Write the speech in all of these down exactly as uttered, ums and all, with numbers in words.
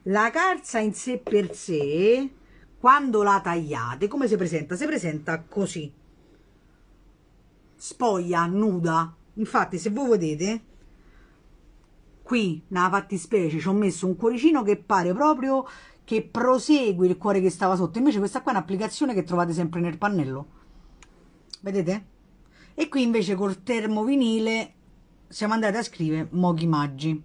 La calza in sé per sé, quando la tagliate, come si presenta? Si presenta così, spoglia, nuda. Infatti, se voi vedete, qui nella fattispecie ci ho messo un cuoricino che pare proprio che prosegue il cuore che stava sotto. Invece questa qua è un'applicazione che trovate sempre nel pannello, vedete? E qui invece col termovinile siamo andati a scrivere Moghi Maggi.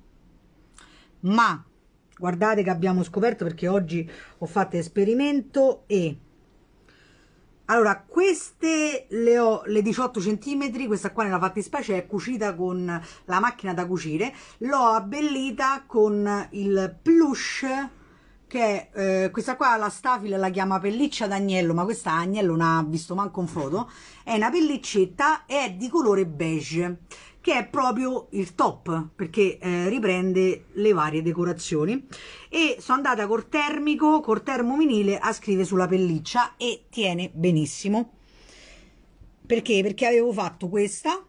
Ma guardate che abbiamo scoperto, perché oggi ho fatto esperimento, e allora queste le ho le diciotto centimetri, questa qua nella fattispecie è cucita con la macchina da cucire, l'ho abbellita con il plush, che è eh, questa qua la Stafil la chiama pelliccia d'agnello, ma questa agnello non ha visto manco in foto, è una pellicetta e è di colore beige, che è proprio il top, perché eh, riprende le varie decorazioni. E sono andata col termico, col termovinile a scrivere sulla pelliccia e tiene benissimo. Perché? Perché avevo fatto questa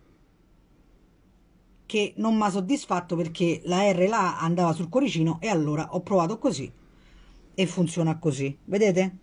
che non mi ha soddisfatto, perché la R là andava sul cuoricino, e allora ho provato così e funziona così, vedete?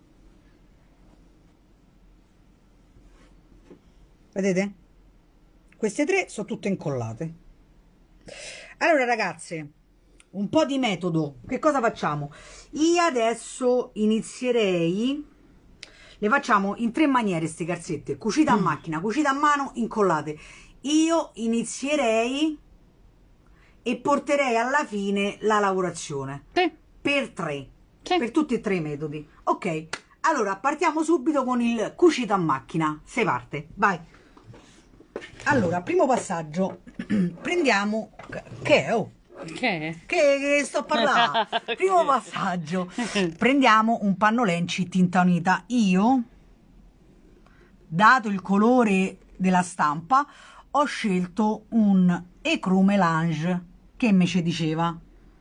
Vedete? Queste tre sono tutte incollate. Allora ragazze, un po' di metodo. Che cosa facciamo? Io adesso inizierei, le facciamo in tre maniere ste calzette: cucite a macchina, cucite a mano, incollate. Io inizierei e porterei alla fine la lavorazione, sì, per tre, sì, per tutti e tre i metodi. Ok, allora partiamo subito con il cucito a macchina. Se parte, vai. Allora, primo passaggio, prendiamo, che è? Oh, Che? Che, che sto parlando? Primo passaggio, prendiamo un pannolenci tinta unita. Io, dato il colore della stampa, ho scelto un Ecru Melange, che me ci diceva,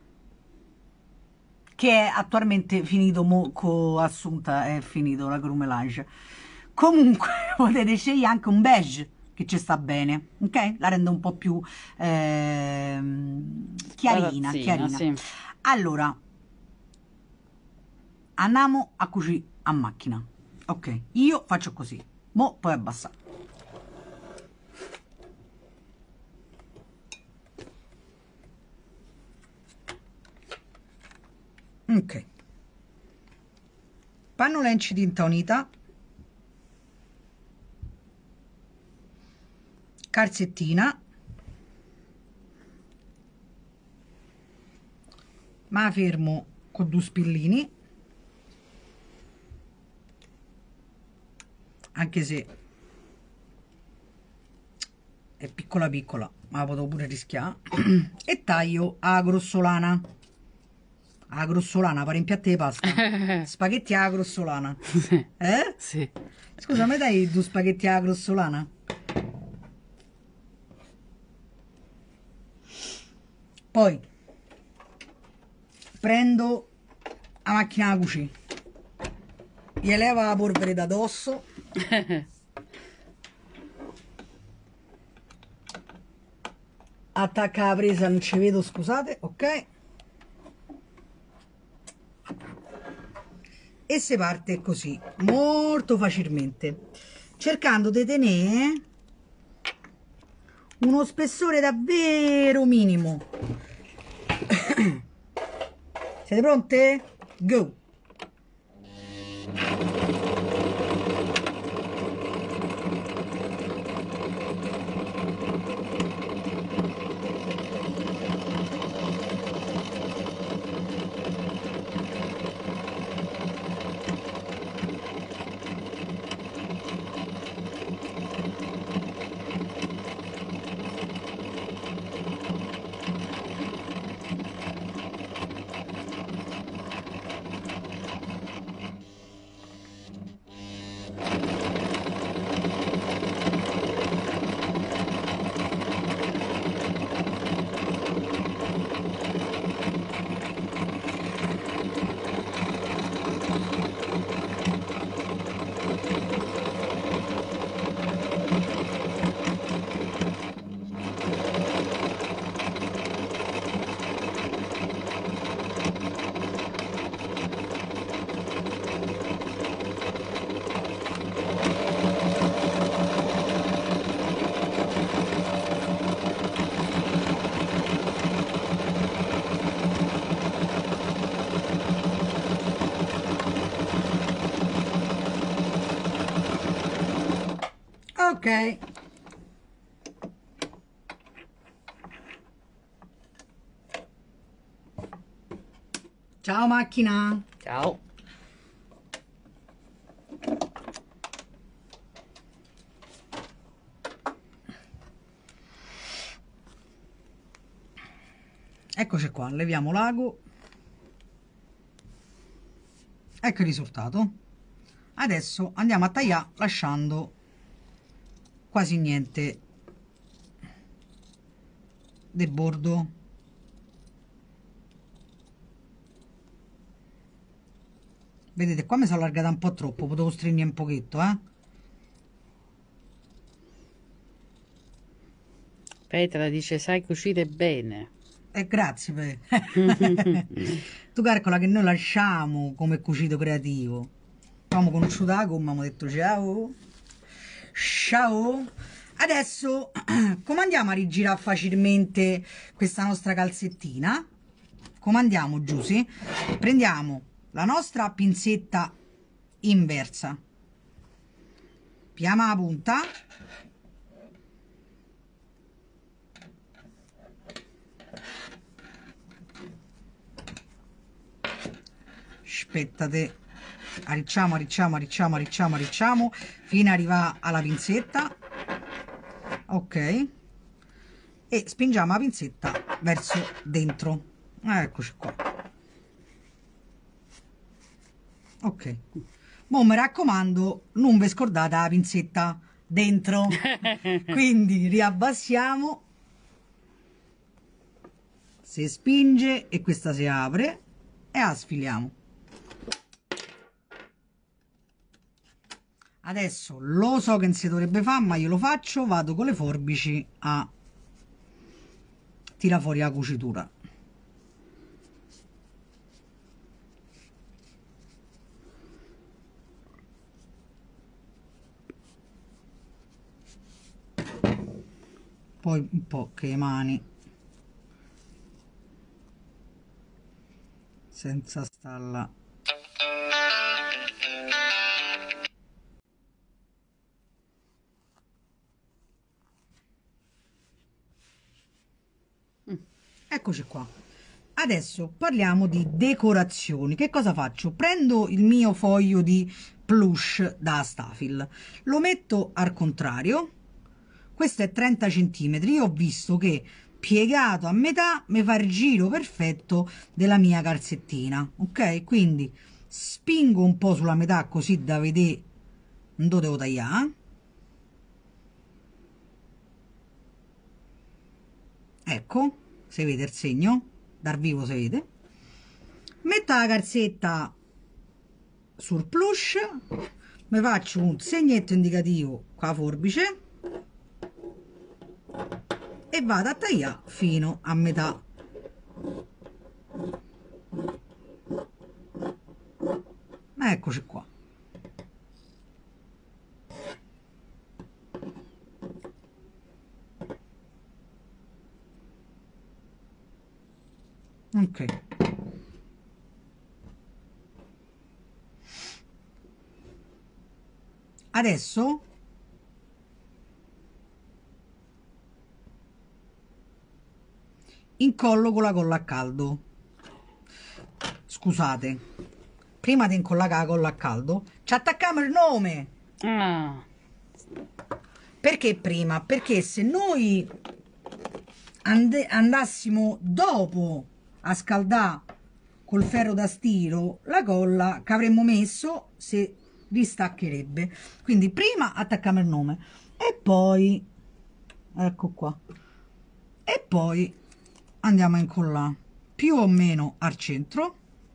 che è attualmente finito, mo, con Assunta è finito la Ecru Melange. Comunque potete scegliere anche un beige, che ci sta bene, ok? La rende un po' più eh, chiarina, chiarina. Sì. Allora, andiamo a cucire a macchina. Ok, io faccio così, mo poi abbassare. Ok, pannolenci tinta unita, calzettina, ma fermo con due spillini, anche se è piccola piccola, ma la potevo pure rischiare. E taglio a grossolana, a grossolana, pare in piatti di pasta. Spaghetti a grossolana. Eh? Sì. Scusa, mi dai due spaghetti a grossolana? Poi prendo la macchina da cucire, gli leva la polvere da dosso, attacca la presa, non ci vedo, scusate, ok, e si parte così molto facilmente, cercando di tenere uno spessore davvero minimo. Siete pronte? Go! ok? Ciao macchina. Ciao. Eccoci qua, leviamo l'ago. Ecco il risultato. Adesso andiamo a tagliare lasciando quasi niente del bordo. Vedete, qua mi sono allargata un po' troppo, potevo stringere un pochetto, eh? Petra dice sai cucire bene. E grazie per... Tu calcola che noi lasciamo come cucito creativo. Abbiamo conosciuto la gomma, abbiamo detto ciao. Ciao. Adesso come andiamo a rigirare facilmente questa nostra calzettina? Come andiamo, Giusy? Prendiamo la nostra pinzetta inversa, piama la punta, aspettate, arricciamo, arricciamo, arricciamo, arricciamo, arricciamo fino ad arrivare alla pinzetta, ok, e spingiamo la pinzetta verso dentro. Eccoci qua. Ok, mo mi raccomando, non vi scordate la pinzetta dentro. Quindi riabbassiamo, si spinge e questa si apre e la sfiliamo. Adesso lo so che non si dovrebbe fare, ma io lo faccio, vado con le forbici a tirare fuori la cucitura. Poi un po' che le mani, senza starla. Eccoci qua. Adesso parliamo di decorazioni. Che cosa faccio? Prendo il mio foglio di plush da Stafil, lo metto al contrario. Questo è trenta centimetri. Io ho visto che piegato a metà mi fa il giro perfetto della mia calzettina, ok? Quindi spingo un po' sulla metà così da vedere dove devo tagliare. Ecco, si vede il segno, dal vivo si vede. Metto la calzetta sul plush, mi faccio un segnetto indicativo con la forbice e vado a tagliare fino a metà. Eccoci qua. Ok. Adesso incollo con la colla a caldo. Scusate, prima di incollare la colla a caldo ci attacchiamo il nome. Ah. Perché prima? Perché se noi and andassimo dopo a scaldare col ferro da stiro, la colla che avremmo messo si distaccherebbe. Quindi prima attacchiamo il nome e poi, ecco qua, e poi andiamo a incollare più o meno al centro.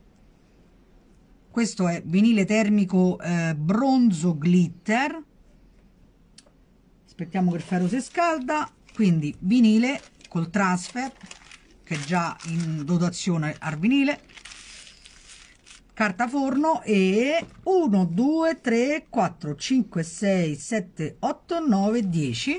Questo è vinile termico eh, bronzo glitter. Aspettiamo che il ferro si scalda. Quindi vinile col transfer, che è già in dotazione al vinile, carta forno e uno, due, tre, quattro, cinque, sei, sette, otto, nove, dieci.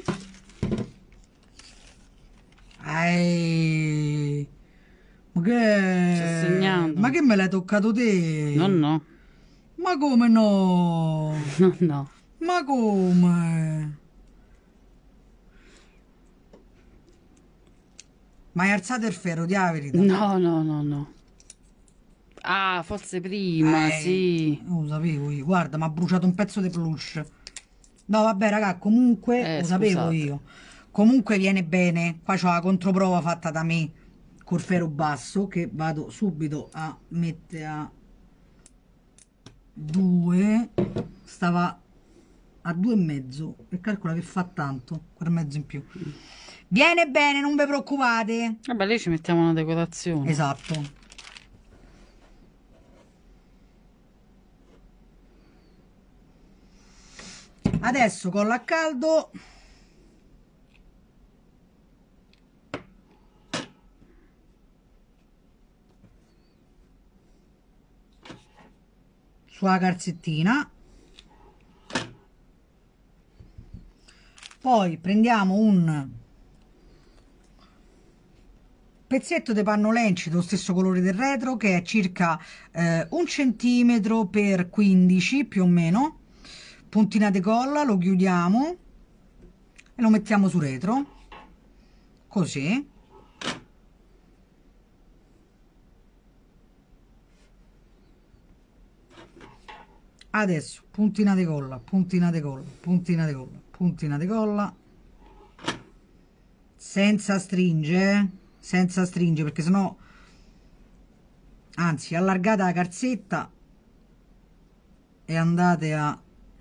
Ehi, ma che, ma che me l'hai toccato te? No, no. Ma come no? No, no. Ma come? Ma hai alzato il ferro, di la verità. No, no, no, no. Ah, forse prima, Eh, sì. non lo sapevo io. Guarda, mi ha bruciato un pezzo di peluche. No, vabbè, raga, comunque, Eh, lo sapevo scusate. io. Comunque viene bene. Qua c'ho la controprova fatta da me col ferro basso che vado subito a mettere a due. Stava a due e mezzo e calcola che fa tanto, quel mezzo in più. Viene bene, non vi preoccupate. Vabbè, lì ci mettiamo una decorazione. Esatto. Adesso collo a caldo. Sulla calzettina. Poi prendiamo un pezzetto di panno lenci dello stesso colore del retro che è circa eh, un centimetro per quindici più o meno, puntina di colla, lo chiudiamo e lo mettiamo su retro così. Adesso puntina di colla, puntina di colla, puntina di colla, puntina di colla, senza stringere, senza stringere perché sennò, anzi allargate la calzetta e andate a,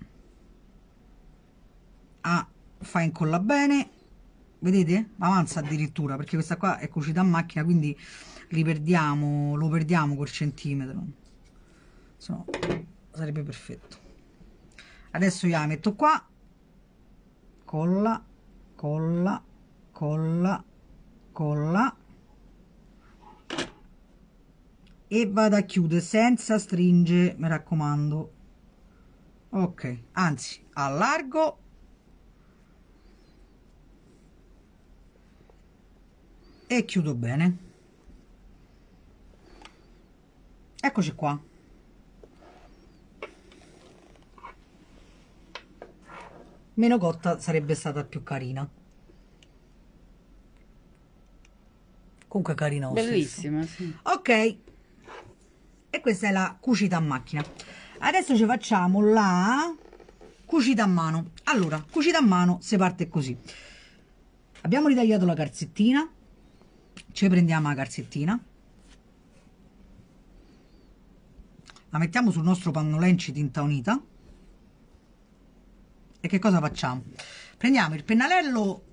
a fare incolla bene, vedete? Avanza addirittura perché questa qua è cucita a macchina, quindi li perdiamo, lo perdiamo col centimetro, se no sarebbe perfetto. Adesso io la metto qua, colla, colla, colla, colla e vado a chiudere senza stringere, mi raccomando. Ok, anzi allargo e chiudo bene. Eccoci qua. Meno cotta sarebbe stata più carina. Comunque carina lo stesso. Bellissima, sì. Ok, e questa è la cucita a macchina. Adesso ci facciamo la cucita a mano. Allora, cucita a mano si parte così. Abbiamo ritagliato la calzettina, ci prendiamo la calzettina, la mettiamo sul nostro pannolenci tinta unita e che cosa facciamo? Prendiamo il pennarello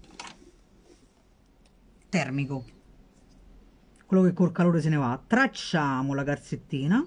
termico, quello che col calore se ne va, tracciamo la calzettina,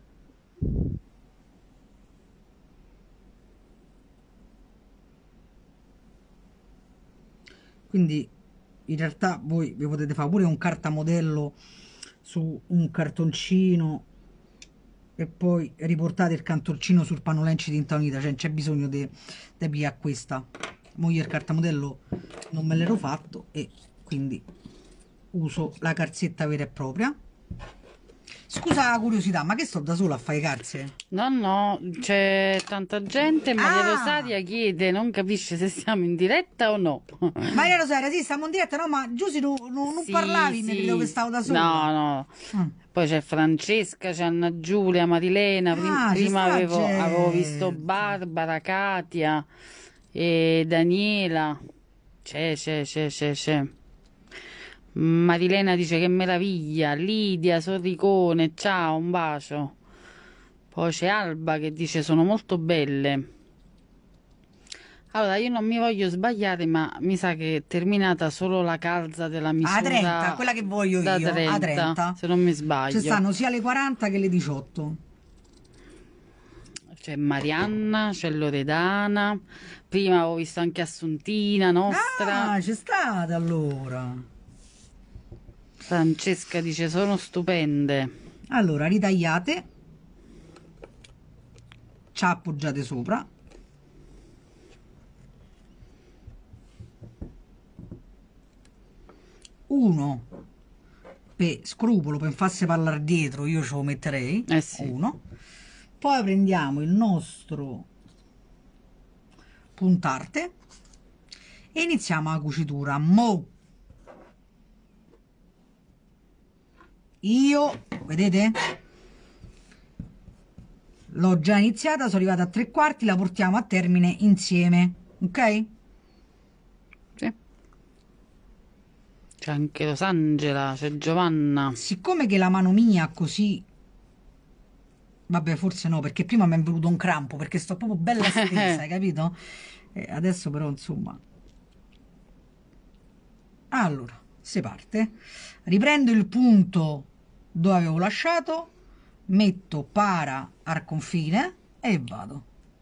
quindi in realtà voi vi potete fare pure un cartamodello su un cartoncino e poi riportate il cartoncino sul pannolenci tinta unita, cioè non c'è bisogno di pigliare questa. Mo io il cartamodello non me l'ero fatto e quindi uso la calzetta vera e propria. Scusa la curiosità, ma che sto da sola a fare calze? No, no, c'è tanta gente, Maria Ah! Rosaria chiede, non capisce se siamo in diretta o no. Maria Rosaria, sì, stiamo in diretta, no? Ma Giusy non, non, non Sì, parlavi, mi sì. credevo che stavo da sola. No, no. Mm. Poi c'è Francesca, c'è Anna Giulia, Marilena. Prim- Ah, ci prima sta avevo, avevo visto gente. Barbara, Katia e Daniela. C'è, c'è, c'è, c'è, c'è. Marilena dice che meraviglia. Lidia, Sorricone, ciao, un bacio. Poi c'è Alba che dice sono molto belle. Allora, io non mi voglio sbagliare, ma mi sa che è terminata solo la calza della misura A trenta, quella che voglio da io, a trenta, trenta. se non mi Ci sbaglio. stanno sia le quaranta che le diciotto. C'è Marianna, c'è Loredana, prima avevo visto anche Assuntina, nostra. Ah, c'è stata allora. Francesca dice sono stupende. Allora, ritagliate, ci appoggiate sopra. Uno per scrupolo, per farsi parlare dietro, io ce lo metterei. Eh sì. Uno. Poi prendiamo il nostro puntarte e iniziamo la cucitura. Mo io, vedete? L'ho già iniziata, sono arrivata a tre quarti, la portiamo a termine insieme, ok? Sì. C'è anche Rosangela, c'è Giovanna. Siccome che la mano mia così, vabbè, forse no, perché prima mi è venuto un crampo, perché sto proprio bella stesa, hai capito? E adesso però, insomma... Allora, si parte. Riprendo il punto dove avevo lasciato, metto para al confine e vado.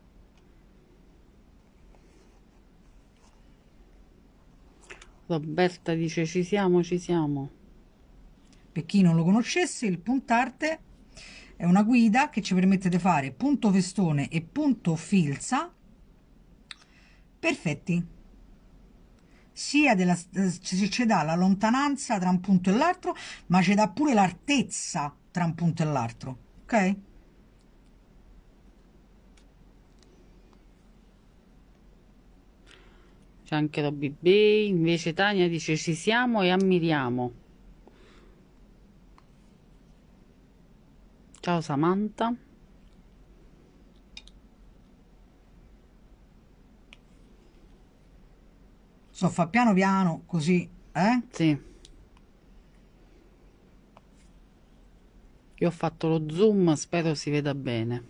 Roberta dice ci siamo, ci siamo. Per chi non lo conoscesse, il puntarte è una guida che ci permette di fare punto festone e punto filza perfetti. Sia della, ci dà la lontananza tra un punto e l'altro, ma ci dà pure l'altezza tra un punto e l'altro, ok? C'è anche Robby Bay, invece Tania dice ci siamo e ammiriamo. Ciao Samantha. So fa piano piano così, eh? Sì. Io ho fatto lo zoom, spero si veda bene.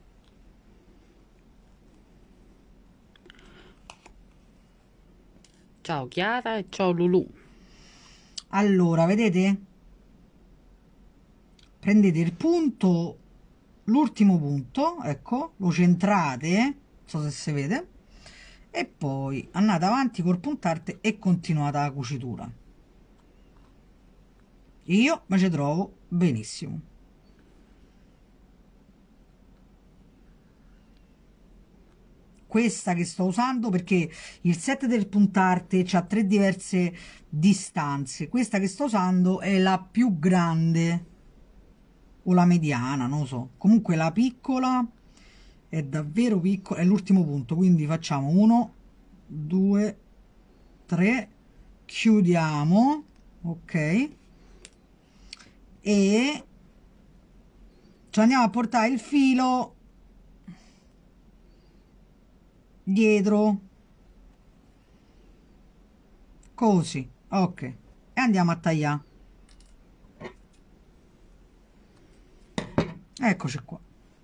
Ciao Chiara e ciao Lulu. Allora, vedete? Prendete il punto, l'ultimo punto, ecco, lo centrate, non so se si vede, e poi andate avanti col puntarte e continuate la cucitura. Io mi ci trovo benissimo. Questa che sto usando perché il set del puntarte ha tre diverse distanze. Questa che sto usando è la più grande o la mediana, non lo so. Comunque la piccola è davvero piccola, è l'ultimo punto, quindi facciamo uno, due, tre, chiudiamo, ok, e ci andiamo a portare il filo dietro, così, ok, e andiamo a tagliare. Eccoci qua.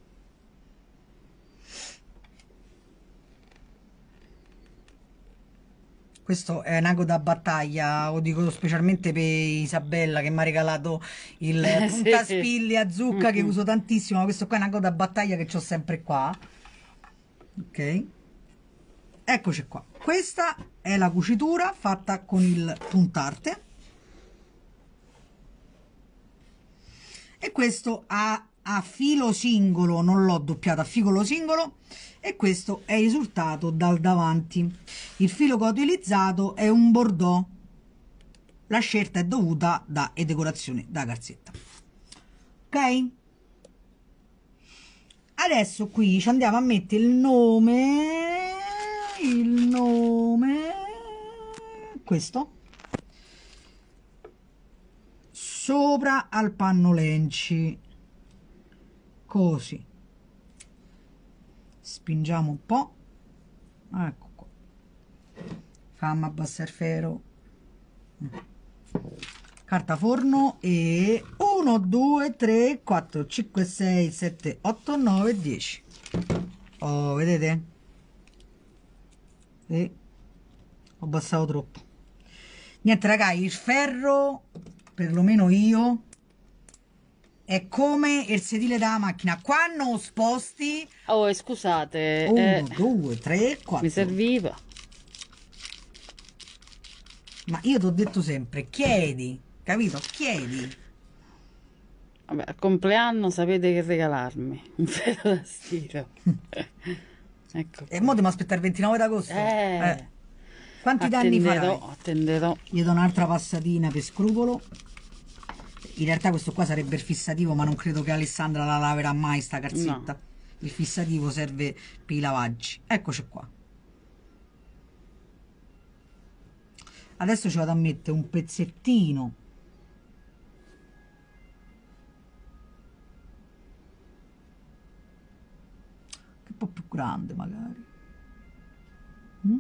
Questo è un ago da battaglia, lo dico specialmente per Isabella che mi ha regalato il puntaspilli a zucca che uso tantissimo, ma questo qua è un ago da battaglia che ho sempre qua. Ok, eccoci qua. Questa è la cucitura fatta con il puntarte e questo a, a filo singolo, non l'ho doppiato, a filo singolo, e questo è il risultato dal davanti. Il filo che ho utilizzato è un bordeaux, la scelta è dovuta da e decorazione da Garzetta, ok? Adesso qui ci andiamo a mettere il nome, il nome, questo, sopra al pannolenci, così, spingiamo un po', ecco qua, fammi abbassare il ferro, carta forno, e uno, due, tre, quattro, cinque, sei, sette, otto, nove, dieci. Oh, vedete? E ho abbassato troppo. Niente ragazzi, il ferro, perlomeno io, è come il sedile della macchina, quando sposti. Oh, scusate, uno, eh, due, tre, quattro. mi serviva. Ma io ti ho detto sempre, chiedi, capito? Chiedi. Vabbè, al compleanno sapete che regalarmi un ferro da stiro. Ecco. E mo devo aspettare il ventinove d'agosto. Eh, Eh. Quanti danni farai? Attenderò. Gli do un'altra passatina per scrupolo. In realtà questo qua sarebbe il fissativo, ma non credo che Alessandra la laverà mai sta carzetta. No. Il fissativo serve per i lavaggi. Eccoci qua. Adesso ci vado a mettere un pezzettino po' più grande magari. Mm?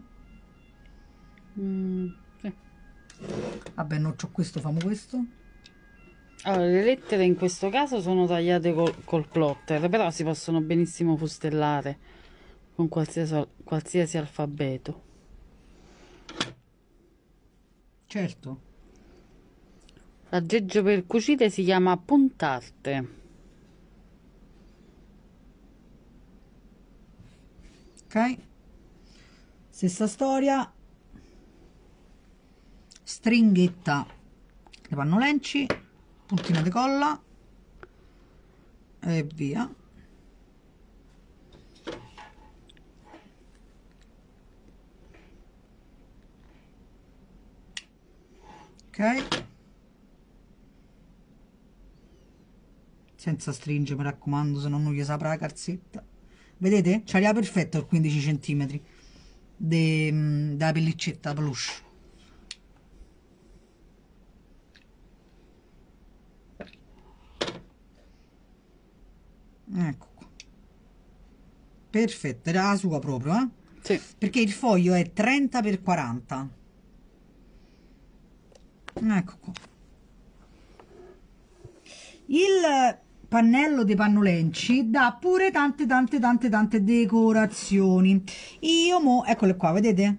Mm, sì. Vabbè, non c'ho questo, famo questo. Allora, le lettere in questo caso sono tagliate col, col plotter, però si possono benissimo fustellare con qualsiasi, qualsiasi alfabeto. Certo. L'aggeggio per cucire si chiama puntarte. Ok, stessa storia, stringhetta le pannolenci, puntina di colla e via. Ok, senza stringere, mi raccomando, se no non gli saprà la calzetta. Vedete? C'aria perfetto il quindici centimetri de, della pellicetta plush. Ecco qua. Perfetto, era la sua proprio, eh? Sì. Perché il foglio è trenta per quaranta. Ecco qua. Il pannello dei pannolenci dà pure tante tante tante tante decorazioni. Io mo, eccole qua, vedete?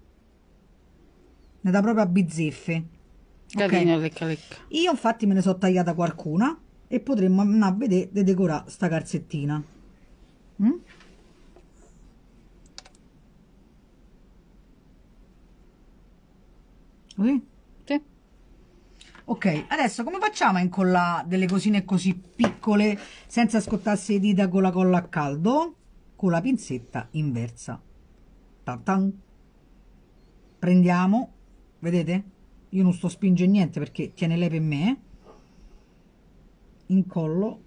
Ne dà proprio a bizzeffe. Carino, Ok. lecca lecca. Io infatti me ne sono tagliata qualcuna e potremmo andare a vedere di decorare sta calzettina. Mm? Così? Sì. Ok, adesso come facciamo a incollare delle cosine così piccole senza scottarsi le dita con la colla a caldo? Con la pinzetta inversa. Ta-tan. Prendiamo, vedete? Io non sto spingendo niente perché tiene lei per me. Incollo.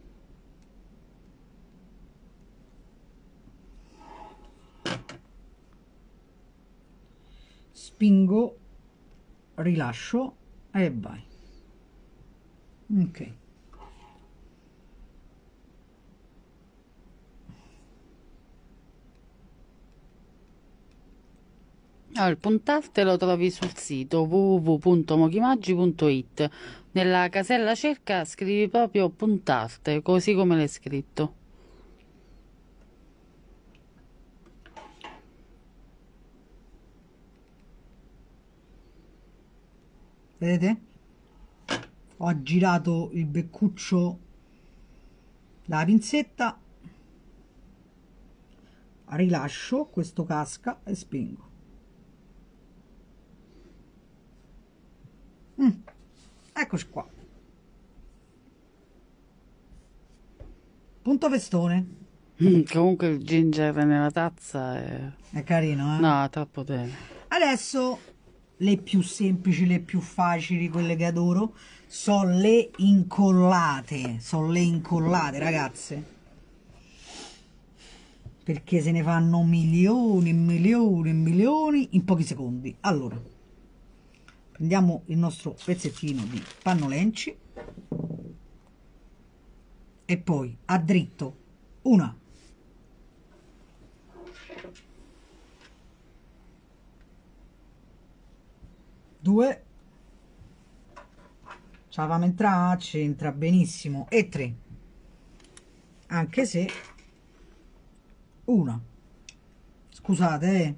Spingo, rilascio e vai. Ok. Allora, il puntarte lo trovi sul sito w w w punto mochimaggi punto it. Nella casella cerca scrivi proprio puntarte, così come l'hai scritto. Vedete? Ho girato il beccuccio dalla pinzetta, rilascio, questo casca e spingo. Mm. Eccoci qua. Punto festone. Mm, comunque il ginger nella tazza è... È carino, eh? No, troppo bene. Adesso le più semplici, le più facili, quelle che adoro, sono le incollate. Sono le incollate, ragazze. Perché se ne fanno milioni e milioni e milioni in pochi secondi. Allora, prendiamo il nostro pezzettino di pannolenci e poi a dritto una, due, ce la famo entrare, c'entra benissimo, e tre, anche se una, scusate, eh.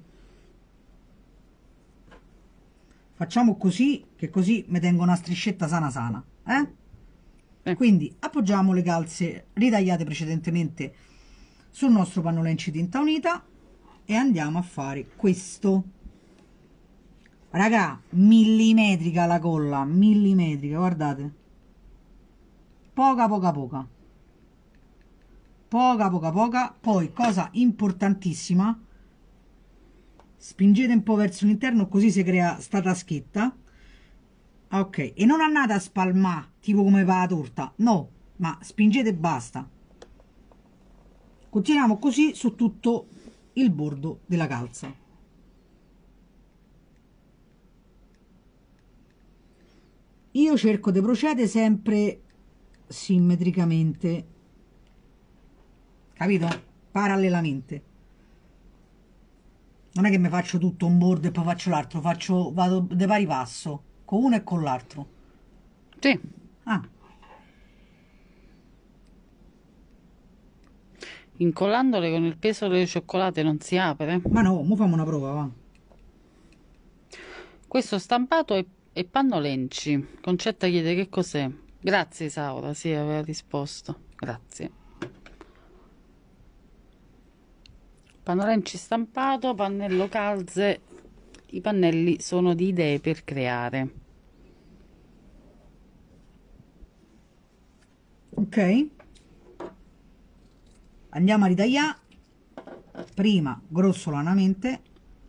Facciamo così, che così mi tengo una striscetta sana sana, eh? Eh. Quindi appoggiamo le calze ritagliate precedentemente sul nostro pannolenci tinta unita e andiamo a fare questo. Raga, millimetrica la colla, millimetrica, guardate. Poca, poca, poca. Poca, poca, poca. Poi, cosa importantissima, spingete un po' verso l'interno così si crea sta taschetta. Ok, e non andate a spalmare tipo come va la torta, no, ma spingete e basta. Continuiamo così su tutto il bordo della calza. Io cerco di procedere sempre simmetricamente, capito? Parallelamente. Non è che mi faccio tutto un bordo e poi faccio l'altro, faccio, vado de pari passo, con uno e con l'altro. Sì. Ah, Incollandole con il peso delle cioccolate non si apre. ma no, mo facciamo una prova, va. Questo stampato è, è pannolenci. Concetta chiede che cos'è. Grazie Isaura, sì, aveva risposto. Grazie. Pannolenci stampato, pannello calze. I pannelli sono di idee per creare. Ok. Andiamo a ritagliare. Prima grossolanamente.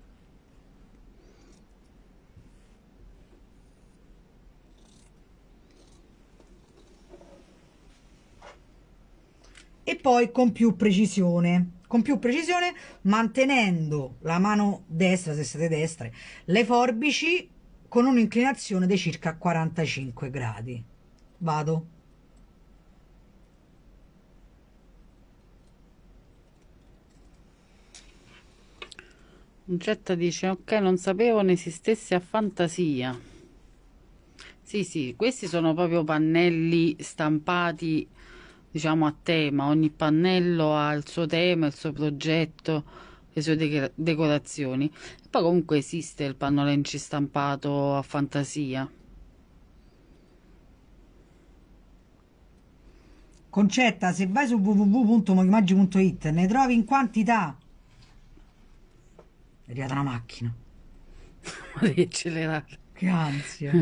E poi con più precisione. Con più precisione mantenendo la mano destra, se siete destre, le forbici con un'inclinazione di circa quarantacinque gradi. Vado. Concetta dice, ok, non sapevo ne esistesse a fantasia. Sì, sì, questi sono proprio pannelli stampati, diciamo, a tema. Ogni pannello ha il suo tema, il suo progetto, le sue de- decorazioni. E poi comunque esiste il pannolenci stampato a fantasia. Concetta, se vai su w w w punto mochimaggi punto it ne trovi in quantità. È arrivata una macchina. Ma devi accelerare. Che ansia.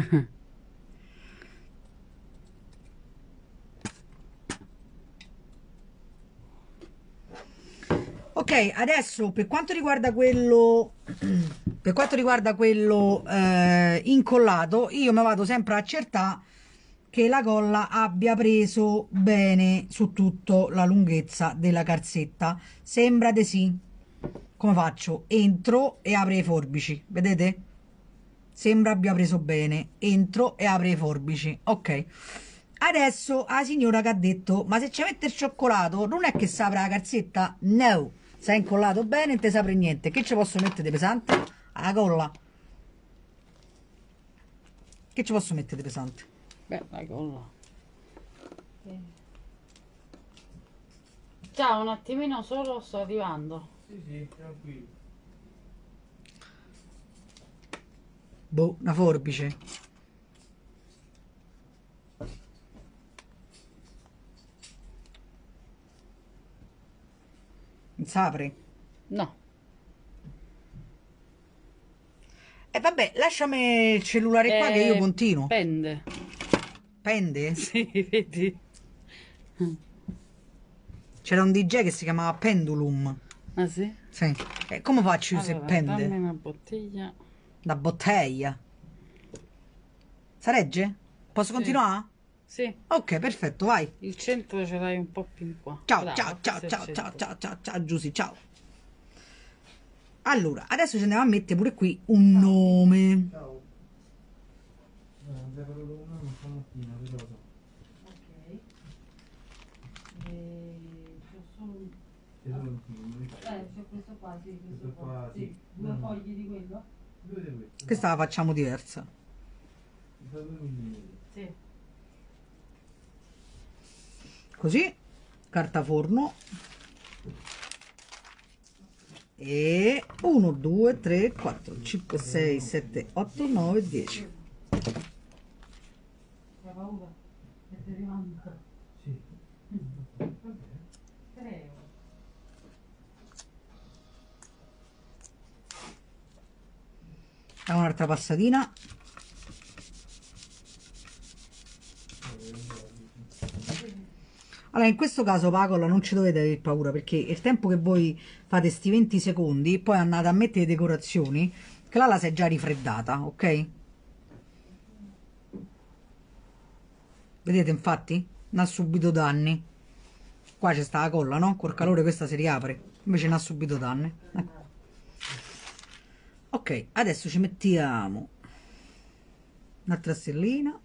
Ok, adesso per quanto riguarda quello per quanto riguarda quello eh, incollato, io mi vado sempre a accertare che la colla abbia preso bene su tutta la lunghezza della calzetta. Sembra di sì. Come faccio? Entro e apro le forbici, vedete? Sembra abbia preso bene. Entro e apro le forbici. Ok. Adesso la signora che ha detto, ma se ci mette il cioccolato non è che si apre la calzetta? No. Se è incollato bene non ti si apre niente. Che ci posso mettere di pesante? La colla. Che ci posso mettere di pesante? Beh, la colla. Ciao, un attimino solo, sto arrivando. Sì, sì, tranquillo. Boh, una forbice. Non si apre. No. E vabbè, lasciami il cellulare qua che io Eh, continuo. pende. Pende? Sì, vedi? C'era un D J che si chiamava Pendulum. Ah sì? Sì. E come faccio io se Allora, dammi pende? una bottiglia. Da bottiglia. Saregge? Posso Sì. continuare? Sì, Ok, perfetto, vai. il centro ce l'hai un po' più in qua. Ciao, Brava, ciao, ciao, questo è il ciao, ciao, centro. ciao, ciao, ciao, Giusy, ciao. Allora, adesso ci andiamo a mettere pure qui un nome. Ciao. No, non sei parlato con me stamattina, cosa? Ok. E c'ho solo un... Sei solo un film, Eh, c'ho questo qua, sì, questo, Questo qua. qua, Sì. sì. Due No, no. fogli di quello? Due di questi. Questa la facciamo diversa. Da due millimetri. Sì. Così, carta forno. E uno, due, tre, quattro, cinque, sei, sette, otto, nove, dieci. Hai paura? Che ti rimanda? Sì. tre euro. Facciamo un'altra passatina. Allora, in questo caso, Pacola, non ci dovete avere paura perché il tempo che voi fate sti venti secondi, poi andate a mettere le decorazioni, che là la si è già rifreddata, ok? Vedete, infatti? Non ha subito danni. Qua c'è sta la colla, no? Col calore questa si riapre, invece non ha subito danni. Ecco. Ok, adesso ci mettiamo un'altra stellina.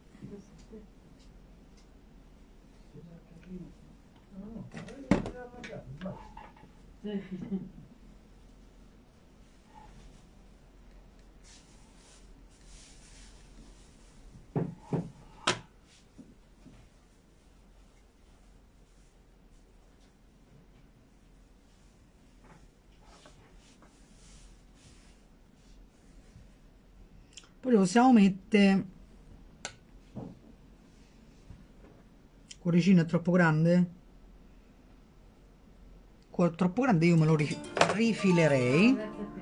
Poi lo possiamo mettere. Cuoricino è troppo grande? Cuore troppo grande io me lo ri- rifilerei.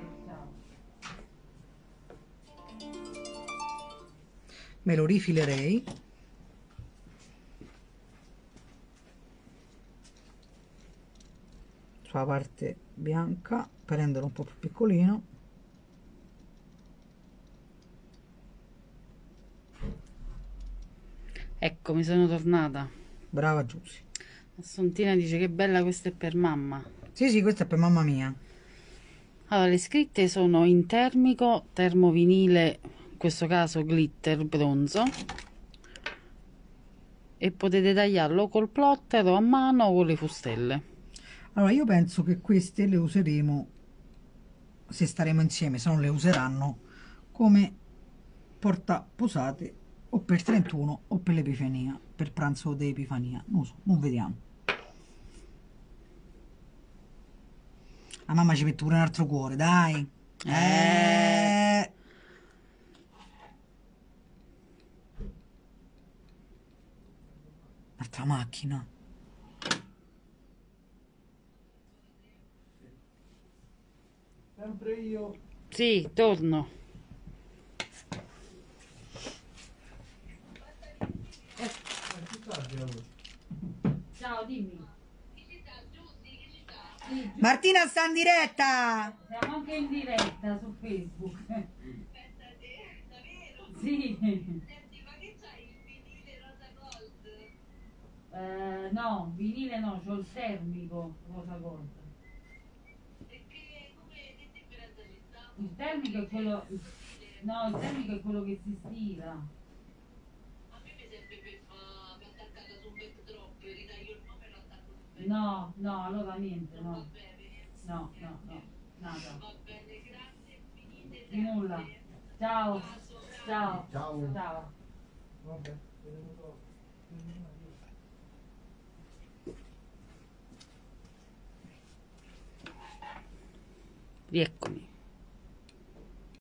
Me lo rifilerei. Sulla parte bianca per renderlo un po' più piccolino. Ecco, mi sono tornata. Brava Giusy. Assuntina dice che bella, questa è per mamma. Sì, sì, questa è per mamma mia. Allora, le scritte sono in termico, termovinile, in questo caso glitter bronzo, e potete tagliarlo col plotter o a mano o con le fustelle. Allora, io penso che queste le useremo, se staremo insieme, se non le useranno, come portaposate o per trentuno o per l'Epifania, per pranzo d'Epifania. Non so, non vediamo. La mamma ci mette pure un altro cuore, dai. Eh. Un'altra macchina. Sempre io. Sì, torno. Ciao, dimmi. Sì, Martina sta in diretta. siamo anche in diretta su Facebook. Sì. Eh, no, vinile no, c'ho il termico rosa gold. Il termico è quello. No, il termico è quello che si stira. No, no, allora niente, no. No, no, no, nada. Di nulla. Ciao. Ciao. Ciao. Ciao. Vabbè, vedremo dopo. Rieccomi.